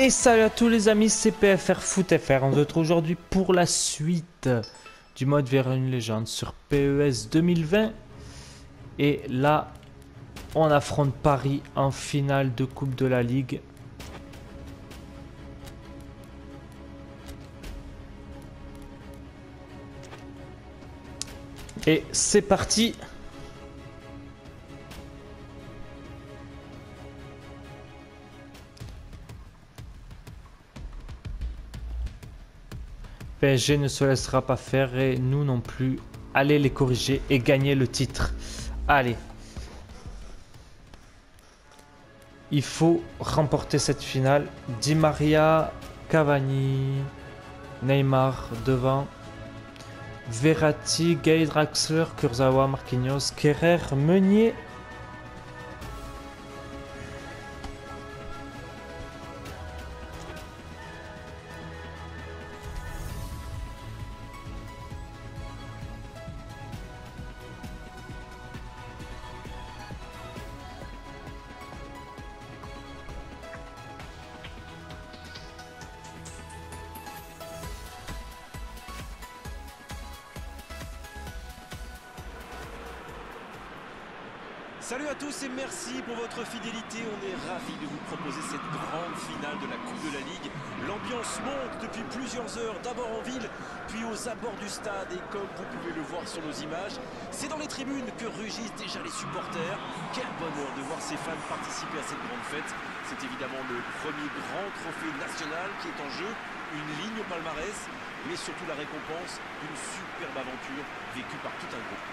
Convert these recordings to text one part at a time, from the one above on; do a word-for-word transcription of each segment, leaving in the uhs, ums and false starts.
Et salut à tous les amis, c'est P F R Foot F R. On se retrouve aujourd'hui pour la suite du mode vers une légende sur P E S deux mille vingt. Et là, on affronte Paris en finale de Coupe de la Ligue. Et c'est parti. P S G ne se laissera pas faire et nous non plus. Allez les corriger et gagner le titre. Allez. Il faut remporter cette finale. Di Maria, Cavani, Neymar devant. Verratti, Gay, Draxler, Kurzawa, Marquinhos, Kerrer, Meunier. Salut à tous et merci pour votre fidélité. On est ravis de vous proposer cette grande finale de la Coupe de la Ligue. L'ambiance monte depuis plusieurs heures, d'abord en ville, puis aux abords du stade. Et comme vous pouvez le voir sur nos images, c'est dans les tribunes que rugissent déjà les supporters. Quel bonheur de voir ces fans participer à cette grande fête. C'est évidemment le premier grand trophée national qui est en jeu. Une ligne au palmarès, mais surtout la récompense d'une superbe aventure vécue par tout un groupe.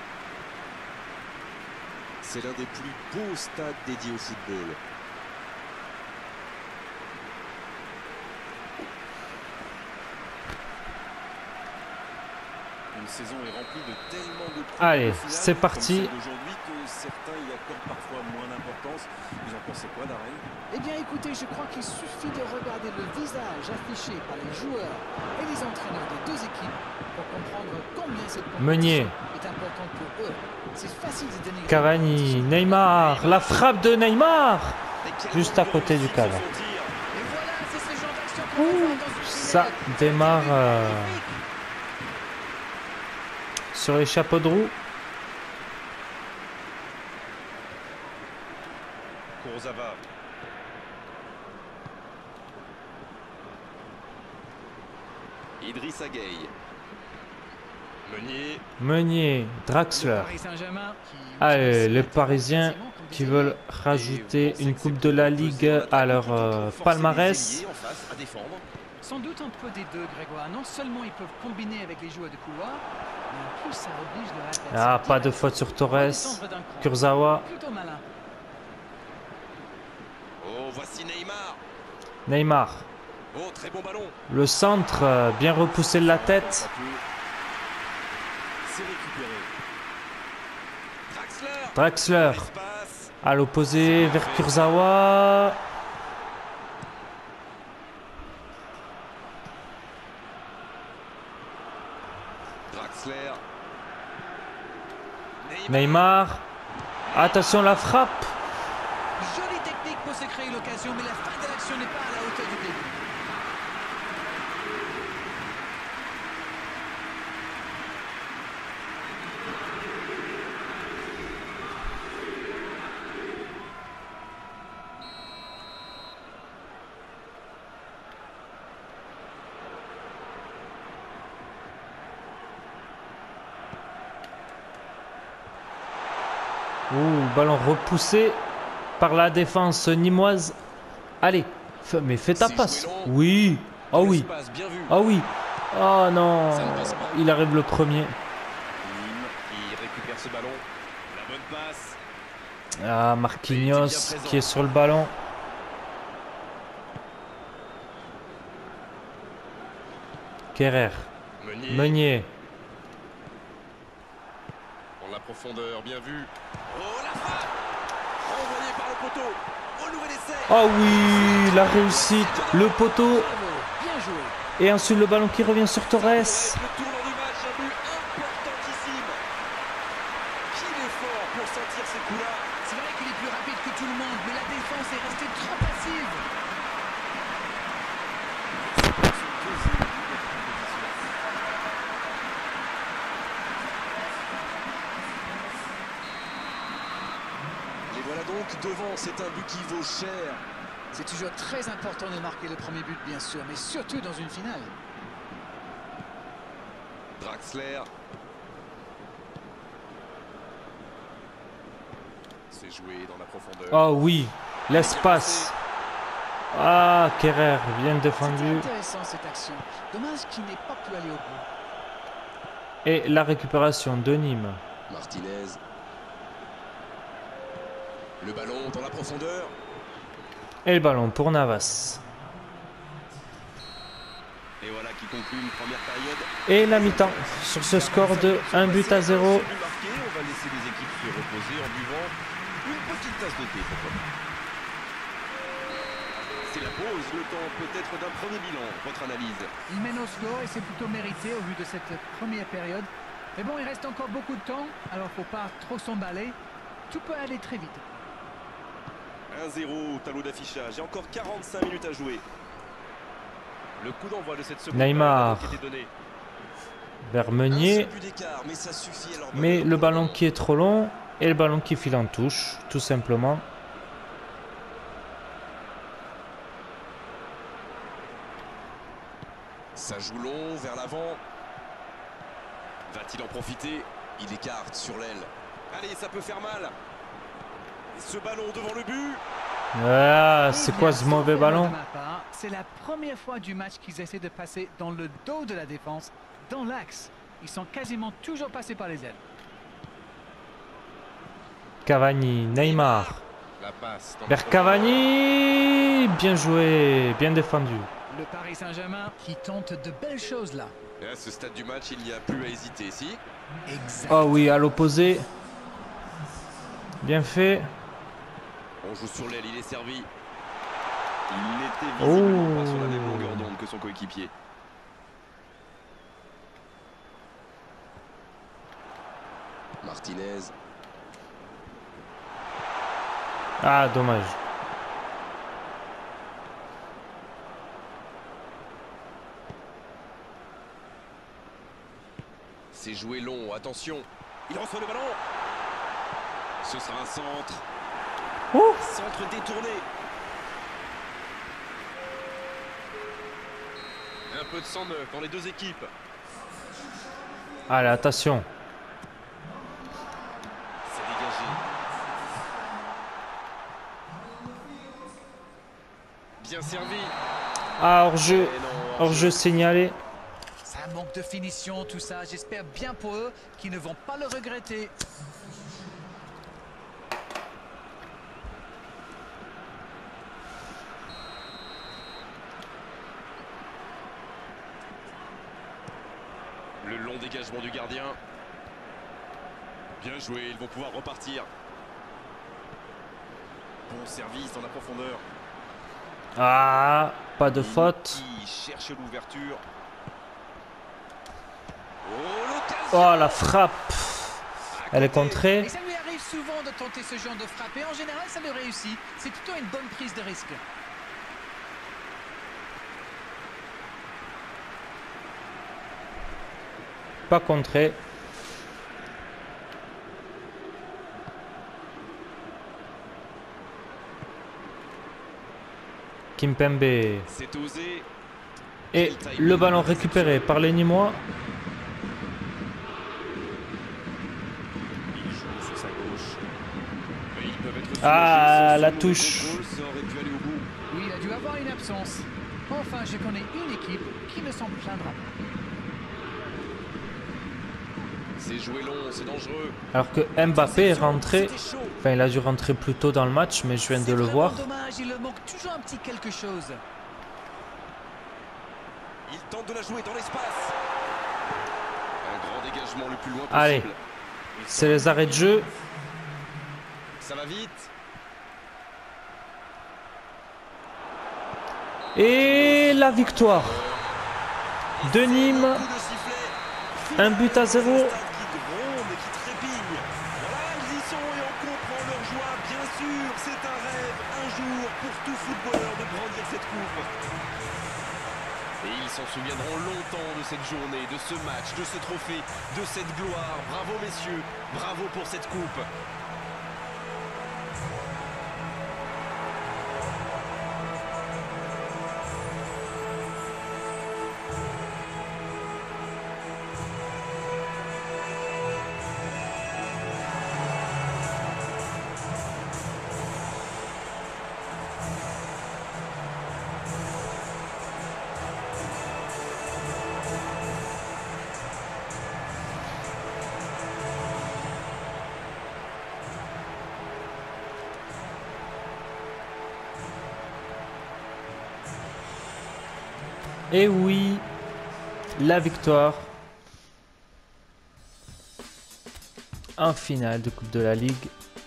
C'est l'un des plus beaux stades dédiés au football. Une saison est remplie de tellement de coups. Allez, c'est parti. Aujourd'hui que certains y accordent parfois moins d'importance. Vous en pensez quoi, Darren? Eh bien, écoutez, je crois qu'il suffit de regarder le visage affiché par les joueurs et les entraîneurs des deux équipes pour comprendre combien cette Meunier est importante pour eux. C'est facile de donner. Cavani, Neymar, la frappe de Neymar, juste à côté du cadre. Et voilà, c'est ce genre d'action qu'on va voir dans ce Ça final. démarre euh, sur les chapeaux de roue. Kurzawa. Idrissa Gueye. Meunier. Meunier, Draxler. Paris Saint-Germain qui Allez, utilise les cette Parisiens attaque forcément, qui comme veulent rajouter une Coupe de la Ligue à leur euh, palmarès. Sans doute un peu des deux, Grégoire. Non seulement ils peuvent combiner avec les joueurs de couloir, mais en plus ça oblige leur adversaire. Ah, pas de faute sur Torres. Kurzawa, Plutôt malin. Oh, voici Neymar. Neymar. Oh, très bon ballon. Le centre, euh, bien repoussé de la tête. C'est récupéré. Draxler. Draxler. Espace. À l'opposé, vers Kurzawa. Draxler. Neymar. Attention, la frappe. Jolie technique pour se créer l'occasion, mais la fin de l'action n'est pas à la hauteur du début. Ouh, ballon repoussé par la défense nîmoise. Allez, f- mais fais ta C'est passe. joué long. Oui. Ah oui. L'espace, bien vu. Ah oui. Oh non. Ça ne passe pas. Il arrive le premier. Lim qui récupère ce ballon. La bonne passe. Ah, Marquinhos qui est sur le ballon. Kerrer. Meunier. Meunier. Pour la profondeur, bien vu. Oh, la frappe. Envoyé par le poteau. Au nouvel essai. Oh oui, la réussite. Le poteau. Bravo, bien joué. Et ensuite le ballon qui revient sur Torres. Le tournant du match, un but importantissime. Qu'il est fort pour sortir ces coups-là. C'est vrai qu'il est plus rapide que tout le monde, mais la défense est restée trop passive. donc devant, c'est un but qui vaut cher. C'est toujours très important de marquer le premier but, bien sûr, mais surtout dans une finale. Draxler. C'est joué dans la profondeur. Oh oui, l'espace. Ah, Kerrer, bien défendu. C'était intéressant cette action. Dommage qu'il n'ait pas pu aller au bout. Et la récupération de Nîmes. Martinez. Le ballon dans la profondeur. Et le ballon pour Navas. Et voilà qui conclut une première période. Et la mi-temps sur ce score de un but à zéro. On va laisser les équipes se reposer en buvant une petite tasse de thé, pourquoi pas. C'est la pause, le temps peut-être d'un premier bilan. Votre analyse? Il mène au score et c'est plutôt mérité au vu de cette première période. Mais bon, il reste encore beaucoup de temps, alors faut pas trop s'emballer. Tout peut aller très vite. un zéro au tableau d'affichage. Il y a encore quarante-cinq minutes à jouer. Le coup d'envoi de cette seconde Neymar. qui était donné. Vers Meunier. Un seul but d'écart, mais ça suffit à leur Mais donner le ballon qui est trop long et le ballon qui file en touche, tout simplement. Ça joue long vers l'avant. Va-t-il en profiter? Il écarte sur l'aile. Allez, ça peut faire mal. Et ce ballon devant le but. Ah, c'est quoi ce mauvais ballon? C'est la première fois du match qu'ils essaient de passer dans le dos de la défense, dans l'axe. Ils sont quasiment toujours passés par les ailes. Cavani, Neymar. La passe. Vers Cavani. Bien joué, bien défendu. Le Paris Saint-Germain qui tente de belles choses là. Et à ce stade du match, il n'y a plus à hésiter, si. Exact. Oh oui, à l'opposé. Bien fait. On joue sur l'aile, il est servi. Il n'était visiblement Oh. pas sur la même longueur d'onde que son coéquipier. Martinez. Ah, dommage. C'est joué long, attention. Il reçoit le ballon. Ce sera un centre. Oh. Centre détourné. Un peu de sang neuf dans les deux équipes. Allez, attention. C'est dégagé. Bien servi. Ah, hors-jeu. Et non, Hors-jeu signalé. Ça manque de finition tout ça. J'espère bien pour eux qu'ils ne vont pas le regretter. Le long dégagement du gardien. Bien joué, ils vont pouvoir repartir. Bon service dans la profondeur. Ah, pas de faute. Qui cherche l'ouverture. Oh, l'occasion. Oh, la frappe. Elle est Et contrée. ça lui arrive souvent de tenter ce genre de frappe. Et en général, ça le réussit. C'est plutôt une bonne prise de risque. Pas contrée. Kimpembe. C'est osé. Et le ballon récupéré par les Nîmois. Il joue sur sa gauche. Mais ils peuvent être Ah, soulagés, la sauf touche. le contrôle, ça aurait pu aller au bout. Oui, il a dû avoir une absence. Enfin, je connais une équipe qui ne s'en plaindra pas. C'est joué long, c'est dangereux. Alors que Mbappé est rentré. C'était chaud. Enfin, il a dû rentrer plus tôt dans le match, mais je viens de C'est le vraiment voir. dommage, il leur manque toujours un petit quelque chose. Il tente de la jouer dans l'espace. Un grand dégagement le plus loin possible. Allez. C'est les arrêts de jeu. Ça va vite. Et la victoire de Nîmes. Coup de sifflet. Un but à zéro. Le stade qui gronde et qui trépigne. Voilà, ils y sont et on comprend leur joie. Bien sûr, c'est un rêve, un jour, pour tout footballeur de brandir cette coupe. Et ils s'en souviendront longtemps de cette journée, de ce match, de ce trophée, de cette gloire. Bravo messieurs, bravo pour cette coupe. Et oui, la victoire en finale de Coupe de la Ligue.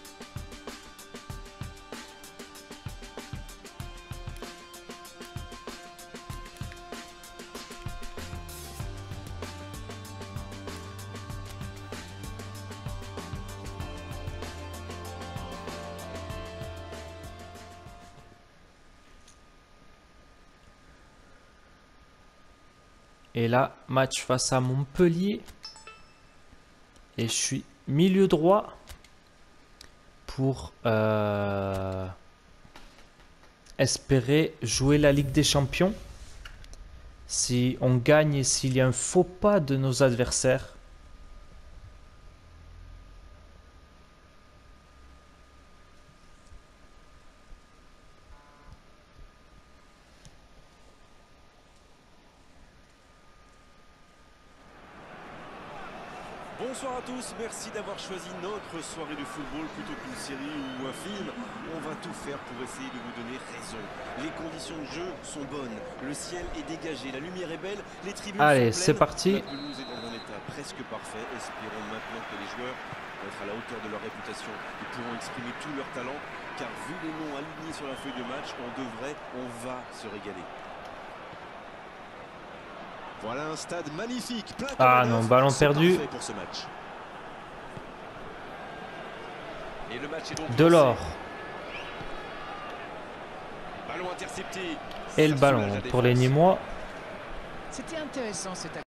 Et là, match face à Montpellier. Et je suis milieu droit pour euh, espérer jouer la Ligue des Champions. Si on gagne et s'il y a un faux pas de nos adversaires. Bonsoir à tous, merci d'avoir choisi notre soirée de football plutôt qu'une série ou un film. On va tout faire pour essayer de vous donner raison. Les conditions de jeu sont bonnes, le ciel est dégagé, la lumière est belle, les tribunes Allez, sont c'est pleines. parti. La pelouse est dans un état presque parfait. Espérons maintenant que les joueurs vont être à la hauteur de leur réputation et pourront exprimer tout leur talent. Car vu les noms alignés sur la feuille de match, on devrait, on va se régaler. Voilà un stade magnifique, plein Ah non, ballon perdu. pour ce match. Et le match est donc Delors. ballon intercepté. Et le ballon pour les Nîmois. C'était intéressant cette